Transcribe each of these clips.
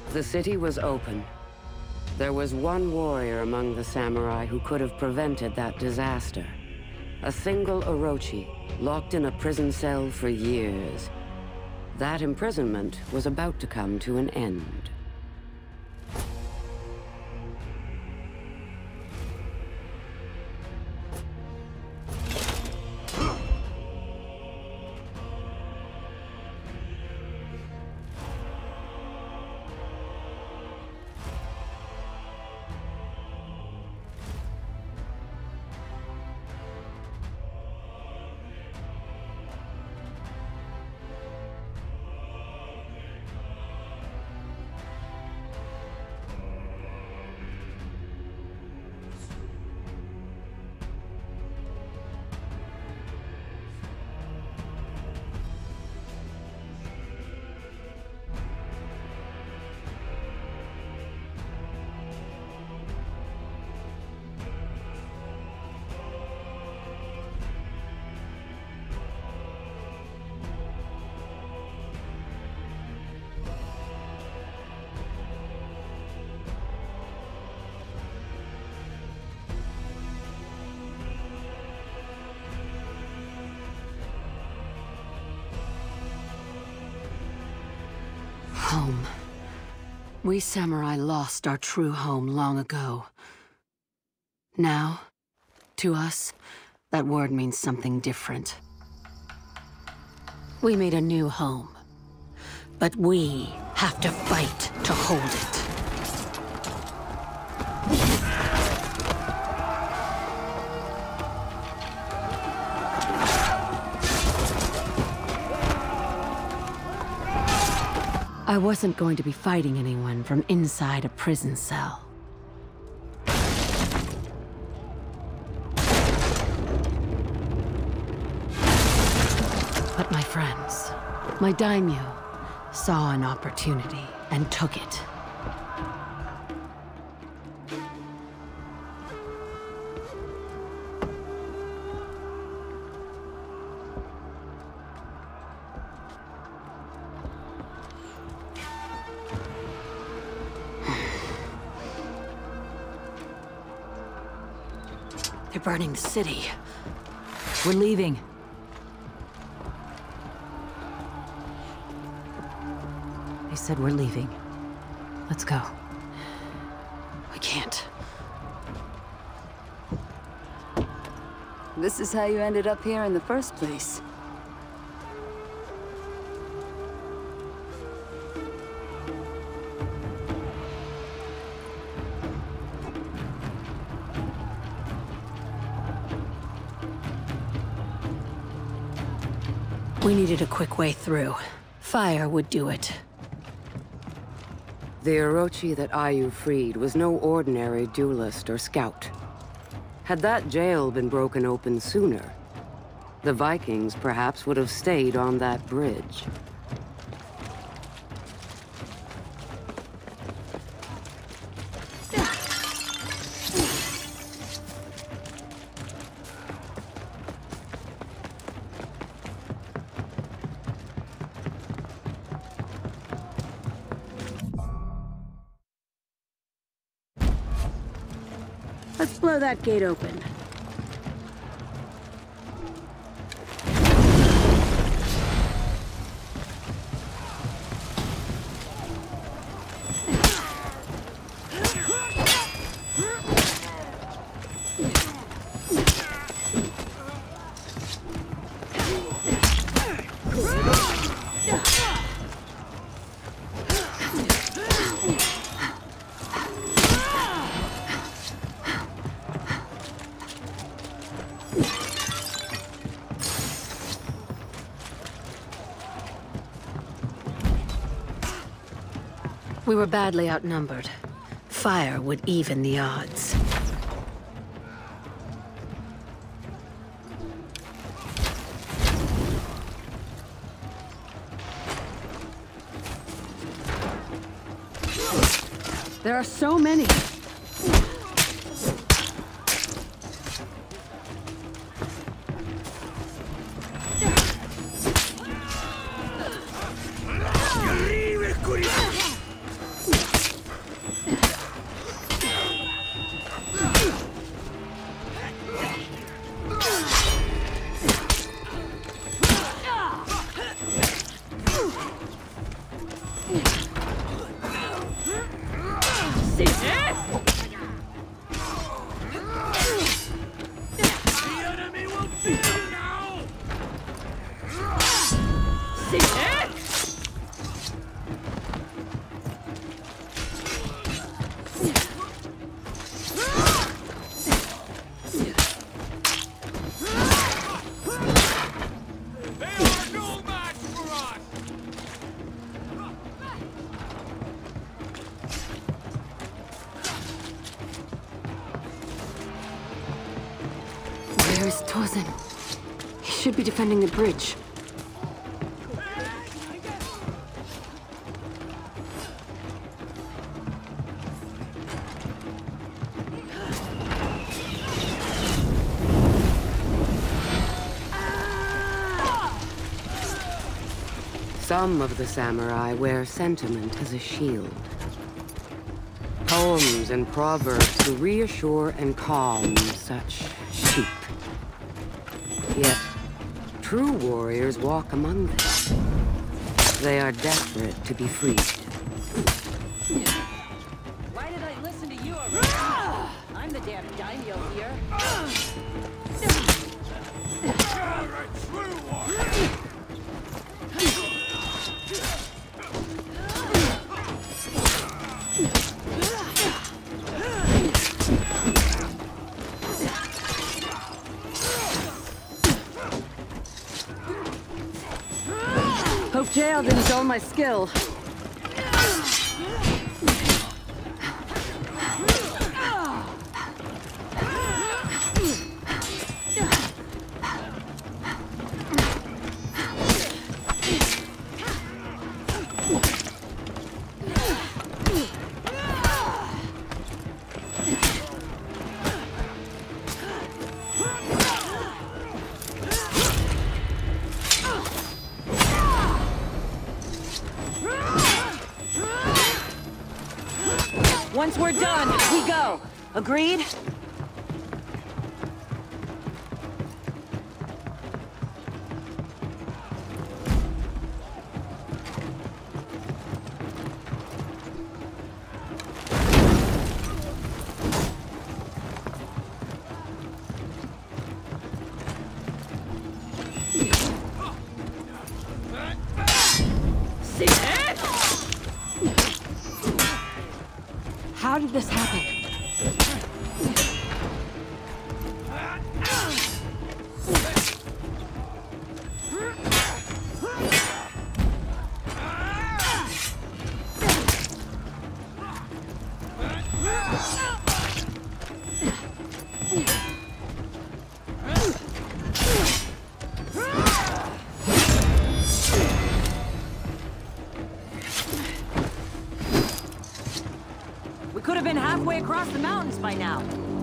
The city was open. There was one warrior among the samurai who could have prevented that disaster. A single Orochi, locked in a prison cell for years. That imprisonment was about to come to an end. Home. We samurai lost our true home long ago. Now, to us, that word means something different. We made a new home, but we have to fight to hold it. I wasn't going to be fighting anyone from inside a prison cell. But my friends, my daimyo, saw an opportunity and took it. They're burning the city. We're leaving. They said we're leaving. Let's go. We can't. This is how you ended up here in the first place. We needed a quick way through. Fire would do it. The Orochi that Ayu freed was no ordinary duelist or scout. Had that jail been broken open sooner, the Vikings perhaps would have stayed on that bridge. Let's blow that gate open. We were badly outnumbered. Fire would even the odds. There are so many. Where's Tozen? He should be defending the bridge. Some of the samurai wear sentiment as a shield. Poems and proverbs to reassure and calm such sheep. Yet, true warriors walk among them. They are desperate to be freed. Why did I listen to you already? I'm the damn daimyo here. Hope jail didn't dull my skill. Once we're done, we go. Agreed? How did this happen? We could have been halfway across the mountains by now.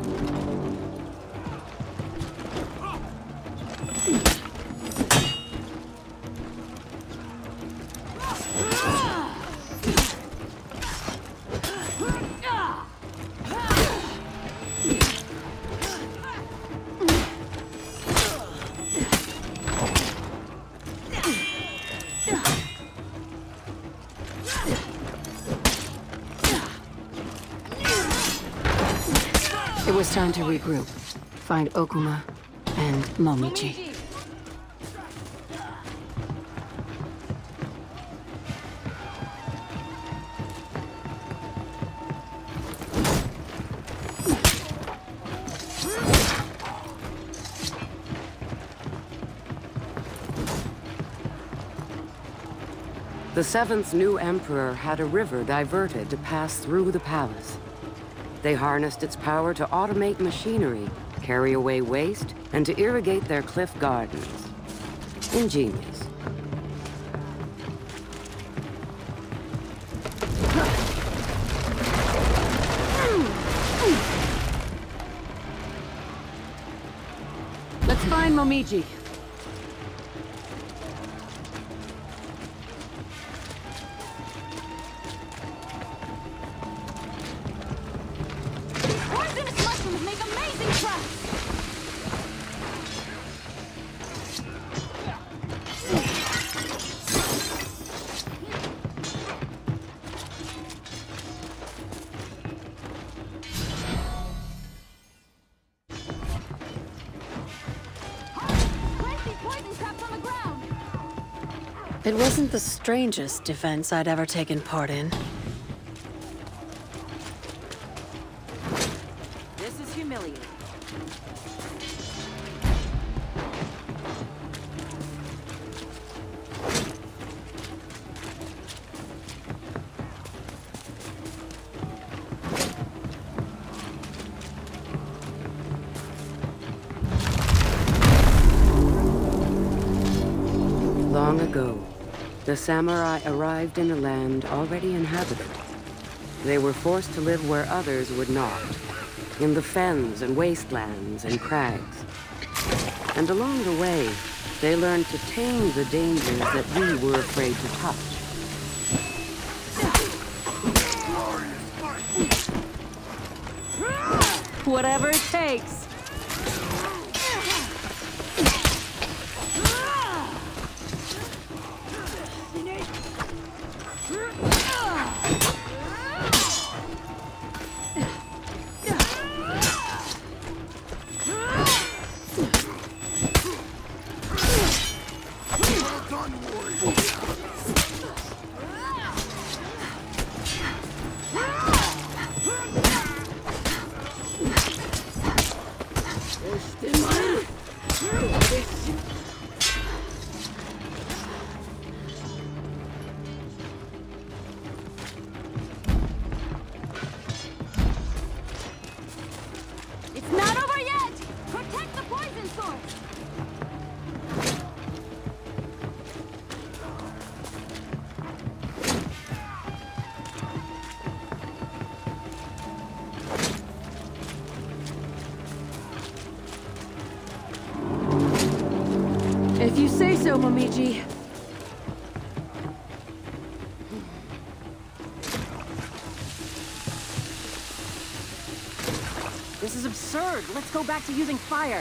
It was time to regroup. Find Okuma and Momichi. The seventh new emperor had a river diverted to pass through the palace. They harnessed its power to automate machinery, carry away waste, and to irrigate their cliff gardens. Ingenious. Let's find Momichi. Poisonous mushrooms make amazing traps! Plenty poison traps on the ground! It wasn't the strangest defense I'd ever taken part in. This is humiliating. the samurai arrived in a land already inhabited. They were forced to live where others would not, in the fens and wastelands and crags. And along the way, they learned to tame the dangers that we were afraid to touch. Whatever it takes. It's not over yet! Protect the poison source! If you say so, Momiji. This is absurd. Let's go back to using fire.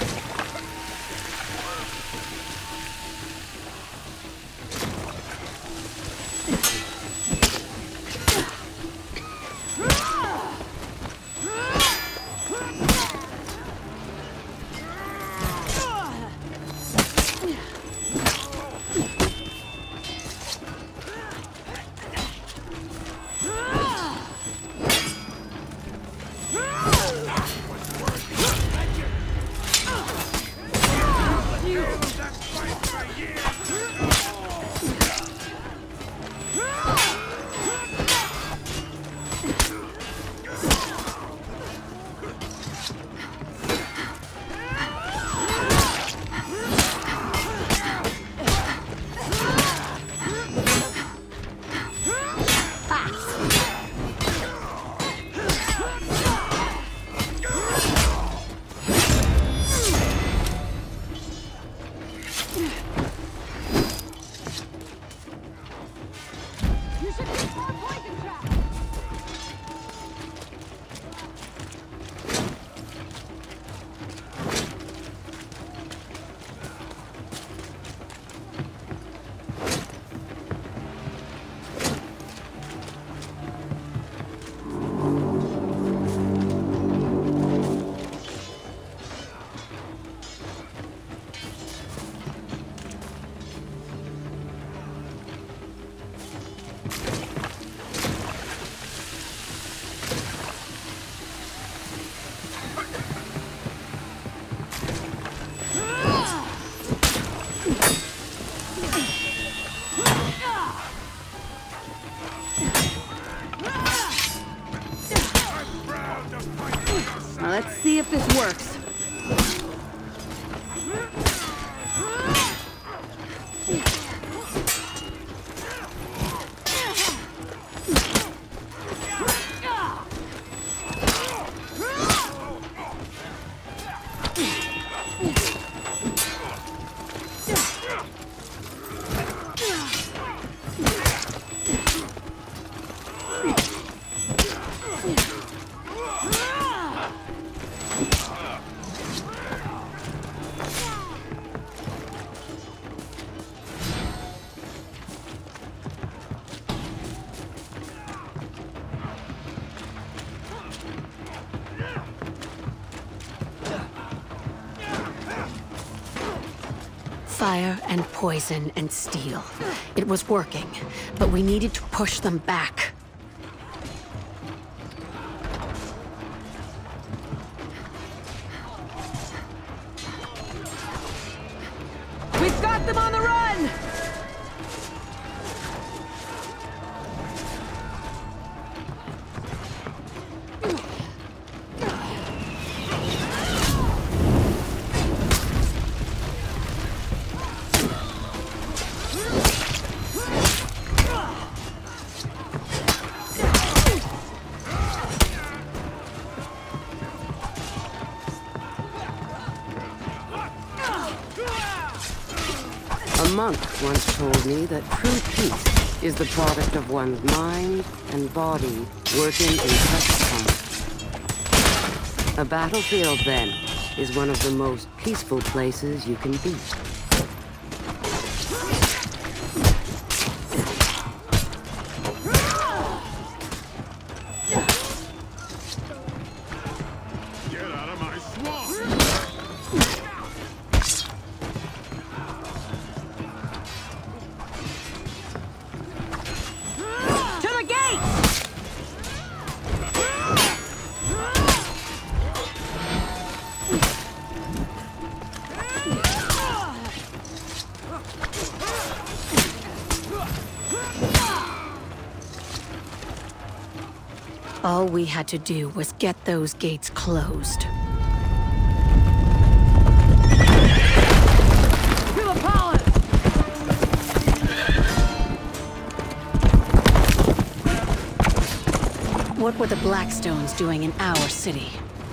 Now let's see if this works. Fire and poison and steel. It was working, but we needed to push them back. We've got them on the run! monk once told me that true peace is the product of one's mind and body working in perfect harmony. A battlefield, then, is one of the most peaceful places you can be. Get out of my swamp! To the gate! All we had to do was get those gates closed. To the palace! What were the Blackstones doing in our city?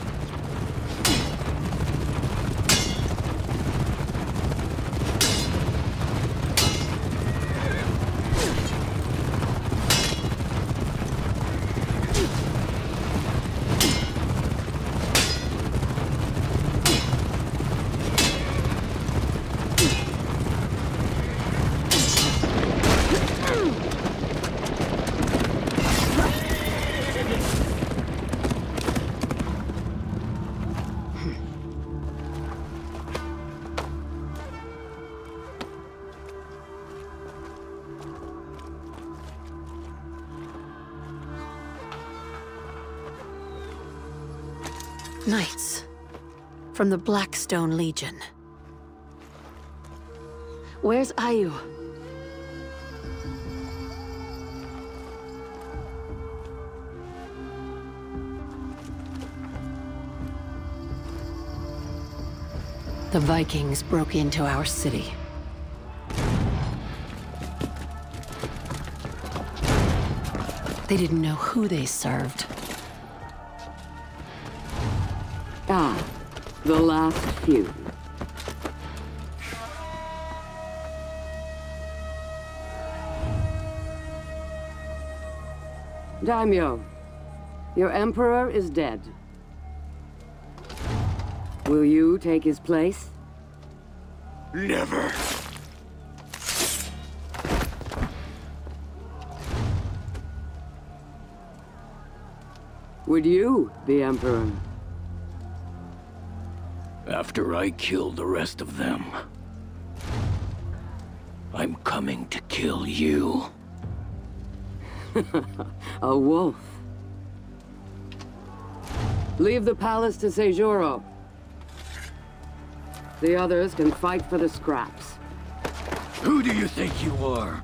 Knights from the Blackstone Legion. Where's Ayu? The Vikings broke into our city. They didn't know who they served. Ah, the last few. Daimyo, your emperor is dead. Will you take his place? Never! Would you be emperor? After I kill the rest of them, I'm coming to kill you. A wolf. Leave the palace to Seijuro. The others can fight for the scraps. Who do you think you are?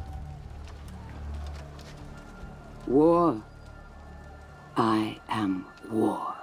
War. I am war.